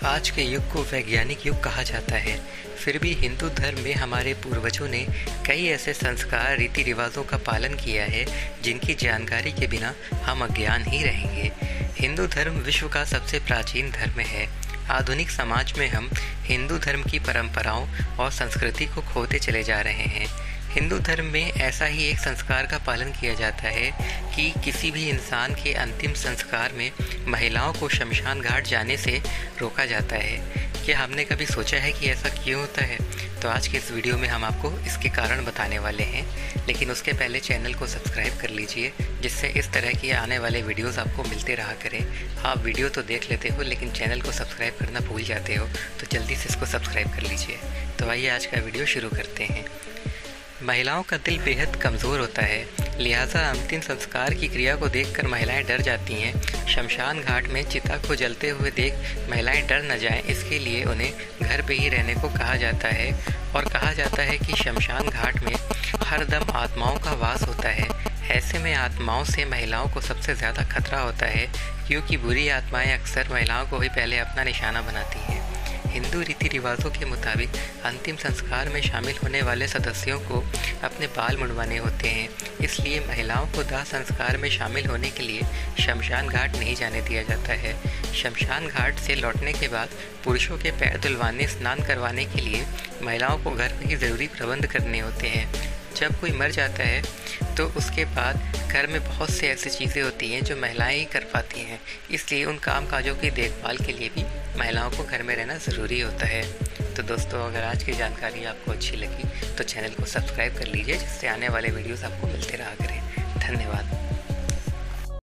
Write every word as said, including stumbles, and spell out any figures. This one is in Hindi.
आज के युग को वैज्ञानिक युग कहा जाता है, फिर भी हिंदू धर्म में हमारे पूर्वजों ने कई ऐसे संस्कार रीति रिवाजों का पालन किया है जिनकी जानकारी के बिना हम अज्ञान ही रहेंगे। हिंदू धर्म विश्व का सबसे प्राचीन धर्म है। आधुनिक समाज में हम हिंदू धर्म की परंपराओं और संस्कृति को खोते चले जा रहे हैं। हिंदू धर्म में ऐसा ही एक संस्कार का पालन किया जाता है कि किसी भी इंसान के अंतिम संस्कार में महिलाओं को शमशान घाट जाने से रोका जाता है। क्या हमने कभी सोचा है कि ऐसा क्यों होता है? तो आज के इस वीडियो में हम आपको इसके कारण बताने वाले हैं, लेकिन उसके पहले चैनल को सब्सक्राइब कर लीजिए जिससे इस तरह के आने वाले वीडियोस आपको मिलते रहा करें। आप वीडियो तो देख लेते हो लेकिन चैनल को सब्सक्राइब करना भूल जाते हो, तो जल्दी से इसको सब्सक्राइब कर लीजिए। तो आइए आज का वीडियो शुरू करते हैं। महिलाओं का दिल बेहद कमज़ोर होता है, लिहाजा अंतिम संस्कार की क्रिया को देखकर महिलाएं डर जाती हैं। शमशान घाट में चिता को जलते हुए देख महिलाएं डर न जाएं, इसके लिए उन्हें घर पे ही रहने को कहा जाता है। और कहा जाता है कि शमशान घाट में हर दम आत्माओं का वास होता है। ऐसे में आत्माओं से महिलाओं को सबसे ज़्यादा खतरा होता है, क्योंकि बुरी आत्माएं अक्सर महिलाओं को ही पहले अपना निशाना बनाती हैं। हिंदू रीति रिवाजों के मुताबिक अंतिम संस्कार में शामिल होने वाले सदस्यों को अपने बाल मुंडवाने होते हैं, इसलिए महिलाओं को दाह संस्कार में शामिल होने के लिए शमशान घाट नहीं जाने दिया जाता है। शमशान घाट से लौटने के बाद पुरुषों के पैर धुलवाने, स्नान करवाने के लिए महिलाओं को घर में ही ज़रूरी प्रबंध करने होते हैं। जब कोई मर जाता है तो उसके बाद घर में बहुत से ऐसी चीज़ें होती हैं जो महिलाएं ही कर पाती हैं, इसलिए उन काम काजों की देखभाल के लिए भी महिलाओं को घर में रहना ज़रूरी होता है। तो दोस्तों, अगर आज की जानकारी आपको अच्छी लगी तो चैनल को सब्सक्राइब कर लीजिए जिससे आने वाले वीडियोस आपको मिलते रहा करें। धन्यवाद।